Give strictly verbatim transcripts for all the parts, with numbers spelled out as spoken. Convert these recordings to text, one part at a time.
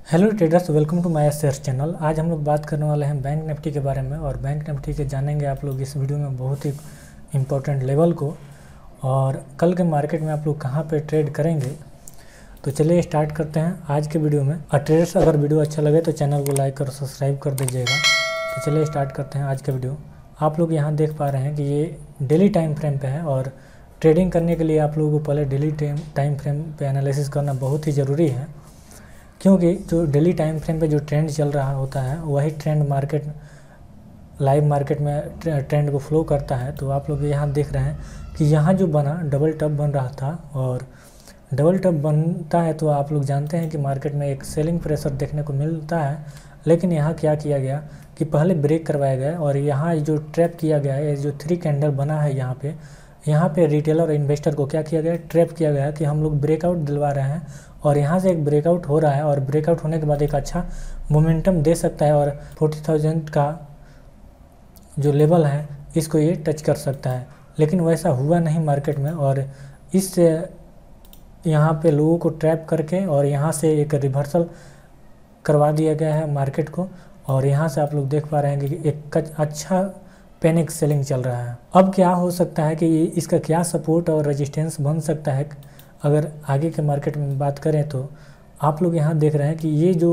Hello traders, welcome to my share channel. आज हम लोग बात करने वाले हैं बैंक निफ्टी के बारे में और बैंक निफ्टी के जानेंगे आप लोग इस वीडियो में बहुत ही इम्पोर्टेंट लेवल को और कल के मार्केट में आप लोग कहां पे ट्रेड करेंगे। तो चलिए स्टार्ट करते हैं आज के वीडियो में। और ट्रेडर्स, अगर वीडियो अच्छा लगे तो चैनल को लाइक और सब्सक्राइब कर दीजिएगा। तो चलिए स्टार्ट करते हैं आज का वीडियो। आप लोग यहाँ देख पा रहे हैं कि ये डेली टाइम फ्रेम पे है और ट्रेडिंग करने के लिए आप लोगों को पहले डेली टाइम फ्रेम पे एनालिसिस करना बहुत ही ज़रूरी है, क्योंकि जो डेली टाइम फ्रेम पे जो ट्रेंड चल रहा होता है वही ट्रेंड मार्केट लाइव मार्केट में ट्रेंड को फ्लो करता है। तो आप लोग यहाँ देख रहे हैं कि यहाँ जो बना डबल टॉप बन रहा था और डबल टॉप बनता है तो आप लोग जानते हैं कि मार्केट में एक सेलिंग प्रेशर देखने को मिलता है। लेकिन यहाँ क्या किया गया कि पहले ब्रेक करवाया गया और यहाँ जो ट्रैप किया गया है, जो थ्री कैंडल बना है यहाँ पे यहाँ पे रिटेलर और इन्वेस्टर को क्या किया गया, ट्रैप किया गया कि हम लोग ब्रेकआउट दिलवा रहे हैं और यहाँ से एक ब्रेकआउट हो रहा है और ब्रेकआउट होने के बाद एक अच्छा मोमेंटम दे सकता है और फोर्टी थाउजेंड का जो लेवल है इसको ये टच कर सकता है। लेकिन वैसा हुआ नहीं मार्केट में और इस यहाँ पे लोगों को ट्रैप करके और यहाँ से एक रिवर्सल करवा दिया गया है मार्केट को और यहाँ से आप लोग देख पा रहे हैं कि एक अच्छा पैनिक सेलिंग चल रहा है। अब क्या हो सकता है कि इसका क्या सपोर्ट और रेजिस्टेंस बन सकता है अगर आगे के मार्केट में बात करें। तो आप लोग यहाँ देख रहे हैं कि ये जो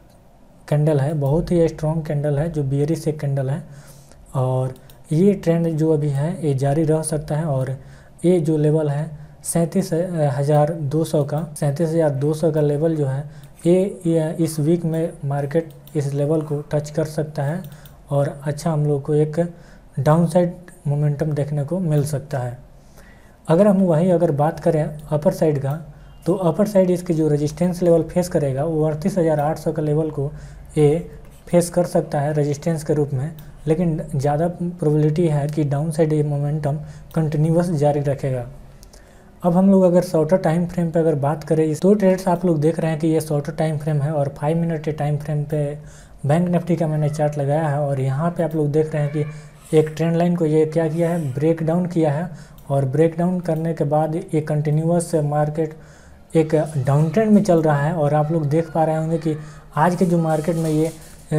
कैंडल है बहुत ही स्ट्रॉन्ग कैंडल है, जो बियरिश एक कैंडल है और ये ट्रेंड जो अभी है ये जारी रह सकता है और ये जो लेवल है सैंतीस हज़ार दो सौ का सैंतीस हज़ार दो सौ का लेवल जो है ये, ये इस वीक में मार्केट इस लेवल को टच कर सकता है और अच्छा हम लोग को एक डाउनसाइड मोमेंटम देखने को मिल सकता है। अगर हम वही अगर बात करें अपर साइड का, तो अपर साइड इसके जो रेजिस्टेंस लेवल फेस करेगा वो अड़तीस हज़ार आठ सौ का लेवल को ये फेस कर सकता है रेजिस्टेंस के रूप में। लेकिन ज़्यादा प्रोबेबिलिटी है कि डाउन साइड ये मोमेंटम कंटिन्यूअस जारी रखेगा। अब हम लोग अगर शॉर्टर टाइम फ्रेम पे अगर बात करें तो ट्रेड्स आप लोग देख रहे हैं कि ये शॉर्टर टाइम फ्रेम है और फाइव मिनट के टाइम फ्रेम पे बैंक निफ्टी का मैंने चार्ट लगाया है और यहाँ पे आप लोग देख रहे हैं कि एक ट्रेंड लाइन को ये क्या किया है, ब्रेक डाउन किया है और ब्रेक डाउन करने के बाद एक कंटिन्यूअस मार्केट एक डाउन ट्रेंड में चल रहा है और आप लोग देख पा रहे होंगे कि आज के जो मार्केट में ये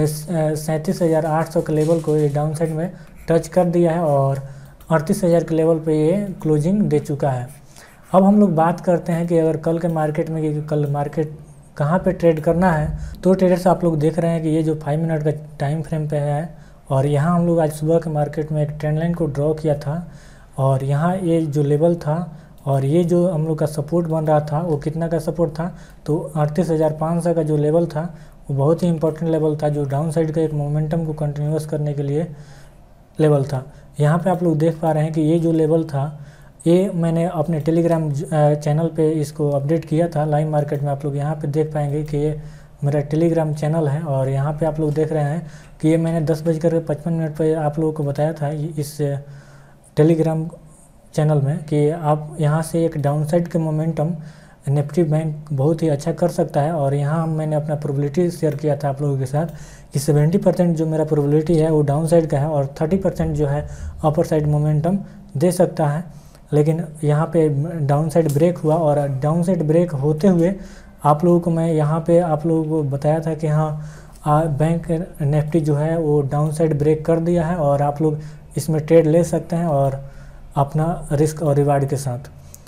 सैंतीस हज़ार आठ सौ के लेवल को ये डाउन साइड में टच कर दिया है और अड़तीस हज़ार के लेवल पे ये क्लोजिंग दे चुका है। अब हम लोग बात करते हैं कि अगर कल के मार्केट में कि कल मार्केट कहाँ पे ट्रेड करना है। तो ट्रेडर्स आप लोग देख रहे हैं कि ये जो फाइव मिनट का टाइम फ्रेम पे है और यहाँ हम लोग आज सुबह के मार्केट में एक ट्रेंड लाइन को ड्रॉ किया था और यहाँ ये जो लेवल था और ये जो हम लोग का सपोर्ट बन रहा था वो कितना का सपोर्ट था, तो अड़तीस हज़ार पाँच सौ का जो लेवल था वो बहुत ही इंपॉर्टेंट लेवल था, जो डाउन साइड का एक मोमेंटम को कंटिन्यूअस करने के लिए लेवल था। यहाँ पे आप लोग देख पा रहे हैं कि ये जो लेवल था ये मैंने अपने टेलीग्राम चैनल पे इसको अपडेट किया था लाइव मार्केट में। आप लोग यहाँ पे देख पाएंगे कि ये मेरा टेलीग्राम चैनल है और यहाँ पे आप लोग देख रहे हैं कि ये मैंने दस बजकर पचपन मिनट पर आप लोगों को बताया था इस टेलीग्राम चैनल में कि आप यहाँ से एक डाउनसाइड के मोमेंटम निफ्टी बैंक बहुत ही अच्छा कर सकता है। और यहाँ मैंने अपना प्रोबेबिलिटी शेयर किया था आप लोगों के साथ कि सत्तर परसेंट जो मेरा प्रोबेबिलिटी है वो डाउन साइड का है और तीस परसेंट जो है अपर साइड मोमेंटम दे सकता है। लेकिन यहाँ पे डाउन साइड ब्रेक हुआ और डाउन साइड ब्रेक होते हुए आप लोगों को मैं यहाँ पे आप लोगों को बताया था कि हाँ बैंक निफ्टी जो है वो डाउन साइड ब्रेक कर दिया है और आप लोग इसमें ट्रेड ले सकते हैं और अपना रिस्क और रिवार्ड के साथ।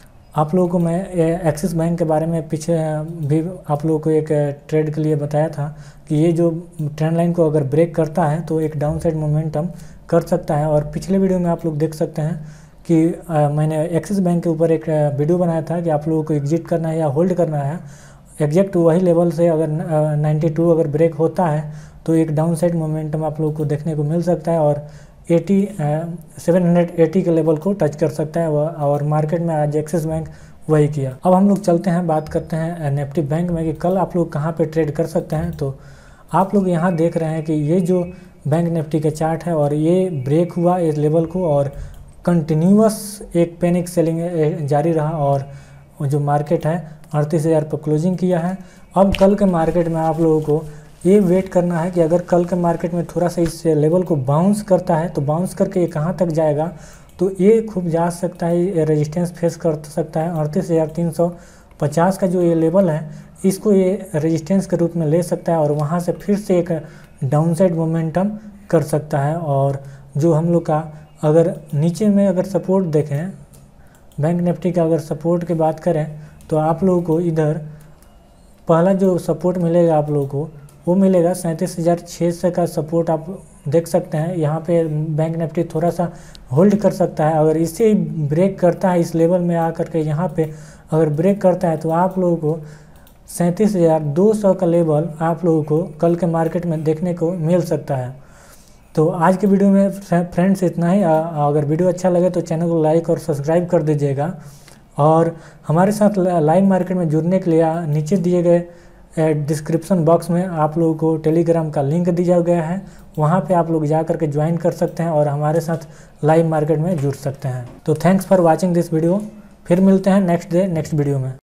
आप लोगों को मैं एक्सिस बैंक के बारे में पीछे भी आप लोगों को एक ट्रेड के लिए बताया था कि ये जो ट्रेंड लाइन को अगर ब्रेक करता है तो एक डाउन साइड मोमेंटम कर सकता है। और पिछले वीडियो में आप लोग देख सकते हैं कि आ, मैंने एक्सिस बैंक के ऊपर एक वीडियो बनाया था कि आप लोगों को एग्जिट करना है या होल्ड करना है। एग्जैक्ट वही लेवल से अगर बानवे अगर ब्रेक होता है तो एक डाउन साइड मोमेंटम आप लोगों को देखने को मिल सकता है और अस्सी सात सौ अस्सी के लेवल को टच कर सकता है और मार्केट में आज एक्सिस बैंक वही किया। अब हम लोग चलते हैं बात करते हैं निफ्टी बैंक में कि कल आप लोग कहाँ पे ट्रेड कर सकते हैं। तो आप लोग यहाँ देख रहे हैं कि ये जो बैंक निफ्टी का चार्ट है और ये ब्रेक हुआ इस लेवल को और कंटिन्यूअस एक पैनिक सेलिंग जारी रहा और जो मार्केट है अड़तीस हज़ार पर क्लोजिंग किया है। अब कल के मार्केट में आप लोगों को ये वेट करना है कि अगर कल के मार्केट में थोड़ा सा इस लेवल को बाउंस करता है तो बाउंस करके ये कहाँ तक जाएगा, तो ये खूब जा सकता है, रेजिस्टेंस फेस कर सकता है अड़तीस हज़ार तीन सौ पचास का जो ये लेवल है इसको ये रेजिस्टेंस के रूप में ले सकता है और वहाँ से फिर से एक डाउनसाइड मोमेंटम कर सकता है। और जो हम लोग का अगर नीचे में अगर सपोर्ट देखें, बैंक निफ्टी का अगर सपोर्ट की बात करें तो आप लोगों को इधर पहला जो सपोर्ट मिलेगा आप लोगों को वो मिलेगा सैंतीस हज़ार छः सौ का सपोर्ट आप देख सकते हैं। यहाँ पे बैंक निफ्टी थोड़ा सा होल्ड कर सकता है। अगर इसे ब्रेक करता है इस लेवल में आकर के यहाँ पे अगर ब्रेक करता है तो आप लोगों को सैंतीस हज़ार दो सौ का लेवल आप लोगों को कल के मार्केट में देखने को मिल सकता है। तो आज के वीडियो में फ्रेंड्स इतना ही। अगर वीडियो अच्छा लगे तो चैनल को लाइक और सब्सक्राइब कर दीजिएगा और हमारे साथ लाइव मार्केट में जुड़ने के लिए नीचे दिए गए डिस्क्रिप्शन बॉक्स में आप लोगों को टेलीग्राम का लिंक दिया गया है, वहाँ पे आप लोग जा कर के ज्वाइन कर सकते हैं और हमारे साथ लाइव मार्केट में जुड़ सकते हैं। तो thanks for watching this video. फिर मिलते हैं नेक्स्ट डे नेक्स्ट वीडियो में।